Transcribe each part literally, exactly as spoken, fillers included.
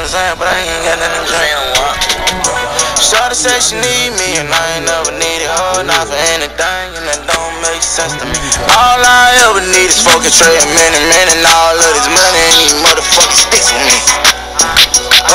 what I'm saying? But I ain't got nothing to say. Shawty say she need me, and I ain't never needed her, not for anything, and that don't make sense to me. All I ever need is fucking Trey a minute, man, and all of this money and these motherfucking sticks with me. Um,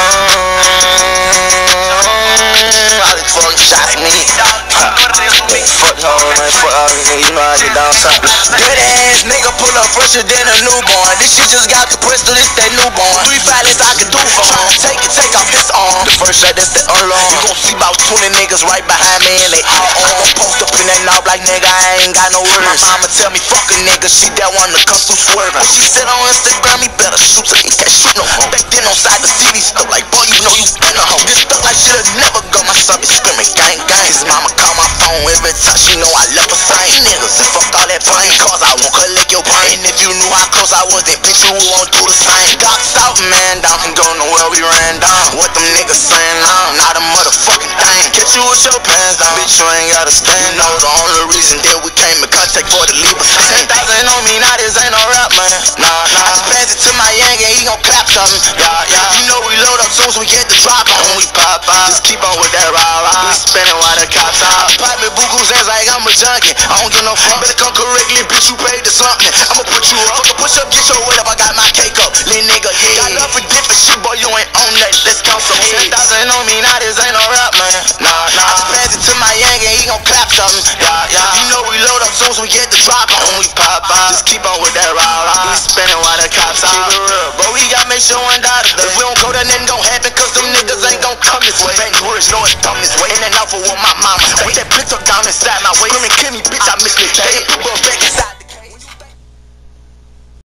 all these fucking shots with me. Fuck home, man, fuck all these niggas, you know I get down top. Good ass nigga pull up fresher than a newborn. This shit just got the pistol, this that newborn. Three violence I can do for him. Take it, take off this arm. The first shot, that's the alarm. You gon' see about twenty niggas right behind me and they all on. I'm gon' post up in that knob like nigga, I ain't got no words. My mama tell me fuck a nigga, she that one to come through swerving. When she said on Instagram, he better shoot, so he can't shoot no more. Back then on side the C D stuff like, boy, you know you been a hoe. This stuff like shit'll never go, my son be screaming gang gang. His mama call my phone every time she know I love her same niggas. And fuck all that brain, cause I won't collect your brain. If you knew how close I was, then bitch you won't do the same. Got south, man, down can go nowhere, we ran down. What them niggas saying now, not a motherfucking thing. Catch you with your pants down, bitch, you ain't gotta stand. No, the only reason that we came in contact for the leave us. ten thousand on me, now this ain't no rap, man. Nah, nah. I just pass it to my yang and he gon' clap something. Yeah, yeah. You know we load up soon as we get the drop on. When we pop out, just keep on with that rah-rah. We spinning while the cops out. Pop me boo-goos hands like I'm a junkie. I don't give no fuck. Better come correctly, bitch, you paid to something. I'ma put you up. Fuck a push up, get your weight up. I got my cake up. Little nigga, yeah. Got love for different shit, boy, you ain't on that. Let's count some heads. ten thousand on me, now this ain't no rap, man. Nah, nah. I just pass it to my yang and he gon' clap something. Yeah, yeah. You know we load up soon as we get the drop on. When we pop out, just keep on with that rah-rah. We spinning while the cops out. Keep it real, but we gotta make sure one dollar. If we don't go, then nothing gon' happen, cause them niggas ain't gon' come this way. Bang words, know it's dumb this way. In and out for what my mama say. With that bitch up down inside my way. Screaming, kill me, bitch, I miss me, babe.